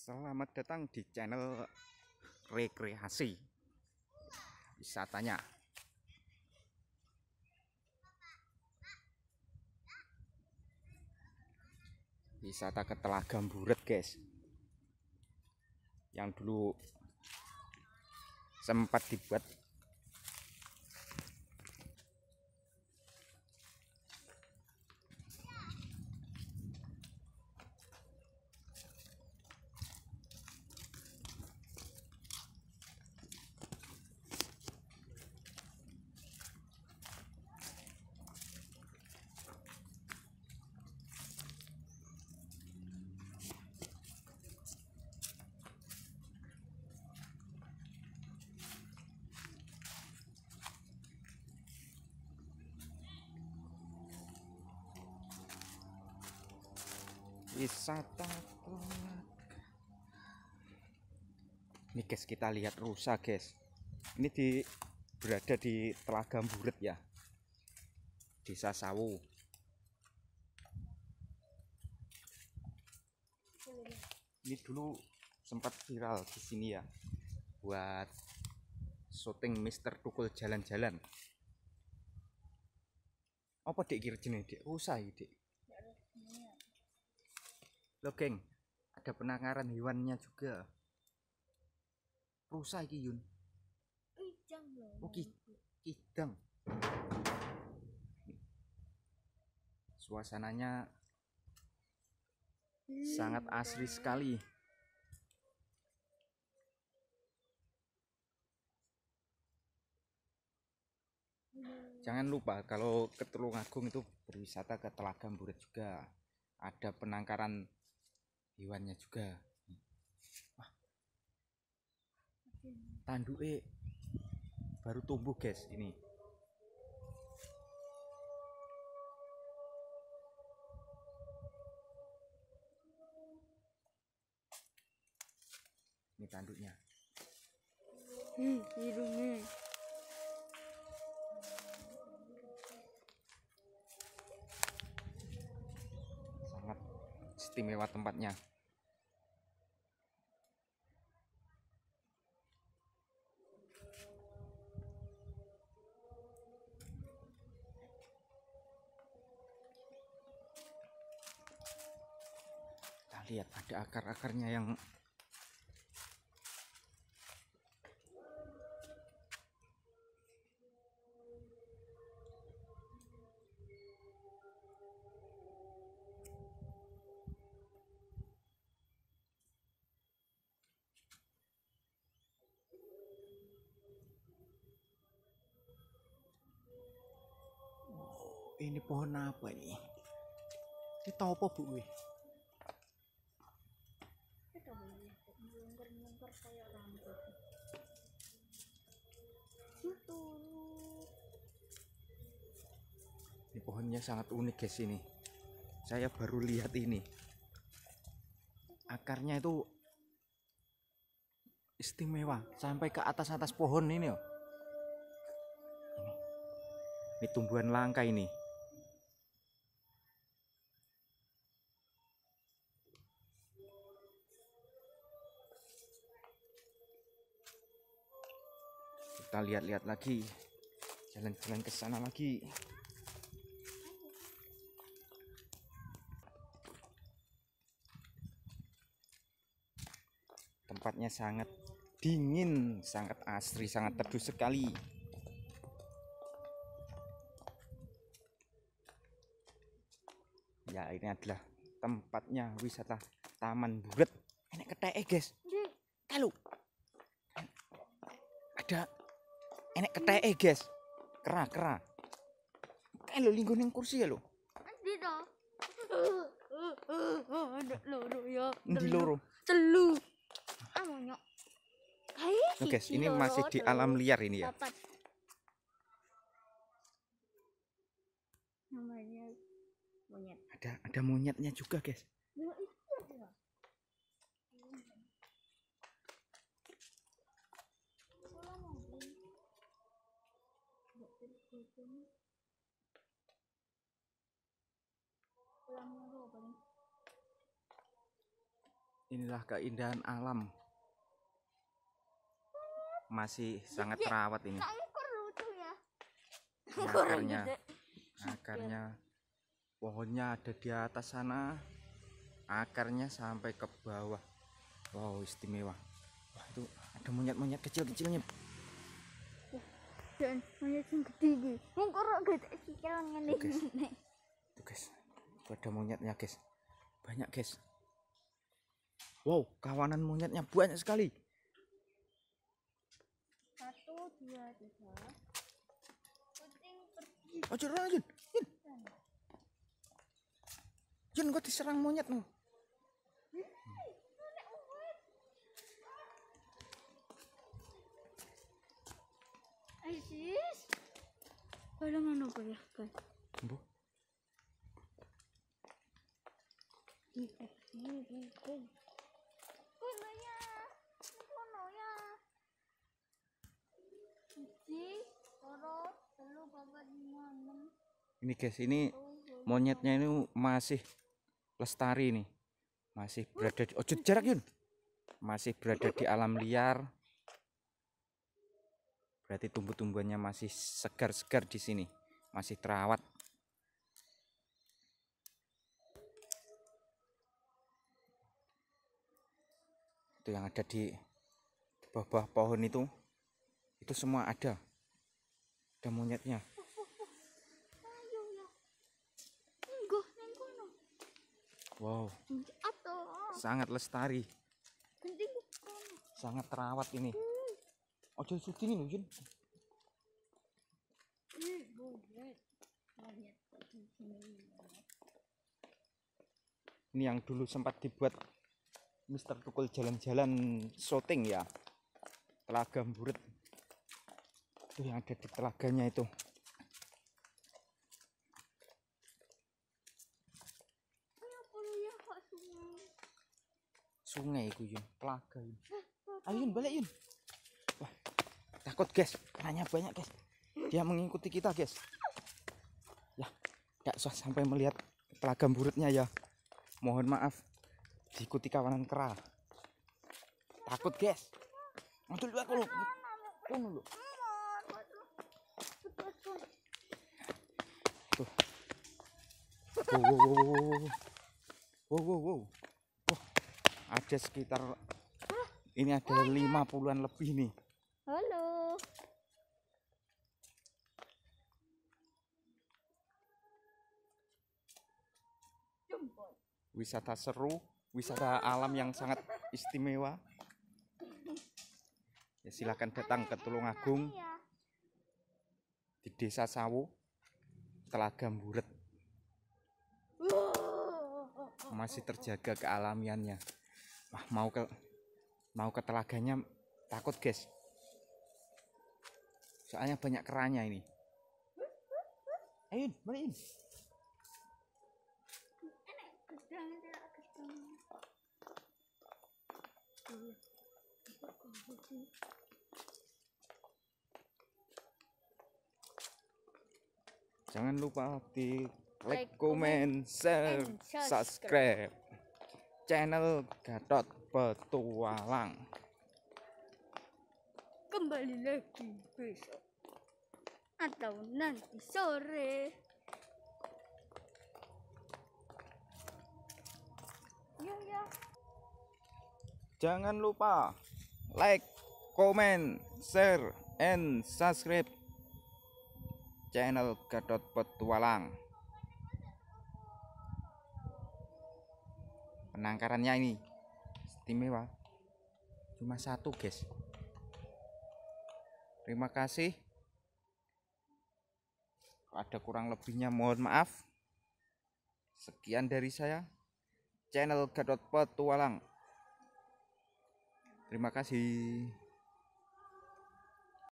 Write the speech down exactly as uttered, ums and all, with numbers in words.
Selamat datang di channel rekreasi wisatanya. Wisata ke Telaga Mburet, guys. Yang dulu sempat dibuat wisata. Ini guys, kita lihat rusa, guys. Ini di berada di Telaga Mburet ya, Desa Sawu. Ini dulu sempat viral di sini ya, buat syuting Mister Tukul jalan-jalan. Apa dek kira jenis dek rusa ini dek? Loh geng, ada penangkaran hewannya juga. Rusa iki Yun. Kijang loh. Oh, ki kidang. Suasananya sangat asri sekali. Jangan lupa kalau ke Tulungagung itu berwisata ke Telaga Mburet juga. Ada penangkaran hewannya juga. Wah, tanduke baru tumbuh, guys, ini. Ini tanduknya. Hmm, hidungnya. Sangat istimewa tempatnya. Kita lihat ada akar-akarnya yang ini pohon apa ini? Ini tahu apa bu? Wih? Itu melengker-melengker kayak rambut. Itu. Ini pohonnya sangat unik, guys. Ini saya baru lihat ini. Akarnya itu istimewa sampai ke atas-atas pohon ini. Oh. Ini. Ini tumbuhan langka ini. Kita lihat-lihat lagi, jalan-jalan ke sana lagi. Tempatnya sangat dingin, sangat asri, sangat teduh sekali. Ya, ini adalah tempatnya wisata Taman Mburet. Enak keteke, guys. Kalau ada enek keteke, guys. Kera-kera. Kayak lo linggo ning kursi ya lo. Endi to? Ada loro ya. Endi loro? Telu. Amonyok. Hai. Oke, guys, ini masih di alam liar ini ya. Papat. Namanya monyet. Ada ada monyetnya juga, guys. Ya itu dia. Inilah keindahan alam. Masih sangat terawat ini. Kamu kok lucu ya? Akarnya, akarnya, pohonnya ada di atas sana. Akarnya sampai ke bawah. Wow, istimewa. Wah, itu ada monyet-monyet kecil-kecilnya. Dan monyet yang gede iki. Wong kok ora gede sikil ngene Oke. ngene. Tuh guys, itu ada monyetnya guys. Banyak guys. Wow, kawanan monyetnya banyak sekali. Satu, dua, tiga. Kucing pergi. Oh, curang Jun. Jun. Jun, kok diserang monyet no? Isis. Balangan apa ya, guys? Bu. Kono ya. Kono ya. Siji, loro, telu, papat, lima, enam. Ini guys, ini monyetnya ini masih lestari nih. Masih berada di, oh jarak Yun. Masih berada di alam liar. Berarti tumbuh-tumbuhannya masih segar-segar di sini, masih terawat. Itu yang ada di bawah-bawah pohon itu, itu semua ada, ada monyetnya. Ayo ya. Enggak, nang kono. Wow, Atau sangat lestari, penting kono. sangat terawat ini. Ojo suki nih Jun. Ini yang dulu sempat dibuat Mister Tukul jalan-jalan syuting ya. Telaga Mburet. Itu yang ada di telaganya itu. Sungai itu Yun, telaga Yun. Ayo Yun, balik Yun. Wah, takut guys, karena banyak guys. Dia mengikuti kita guys. Ya, tidak usah sampai melihat telaga Mburetnya ya. Mohon maaf, diikuti kawanan kera. Takut guys. Mantul dulu aku lu. Kono lu. Tuh. Wow, wow, wow, wow. Wow, wow, wow. Wah, ada sekitar ini ada lima puluhan lebih nih. Halo. Wisata seru, wisata alam yang sangat istimewa. Ya, silakan datang ke Tulungagung di Desa Sawo, Telaga Mburet. Masih terjaga kealamiannya. Wah, mau ke mau ke telaganya takut guys. Soalnya banyak keranya ini. Ayo, balikin. Jangan lupa di like, comment, share, subscribe channel Gatot Petualang. Kembali lagi besok atau nanti sore. Ya ya. Jangan lupa like, comment, share, and subscribe channel Gatot Petualang. Penangkarannya ini istimewa, cuma satu guys. Terima kasih. Ada kurang lebihnya mohon maaf. Sekian dari saya, channel Gatot Petualang. Terima kasih.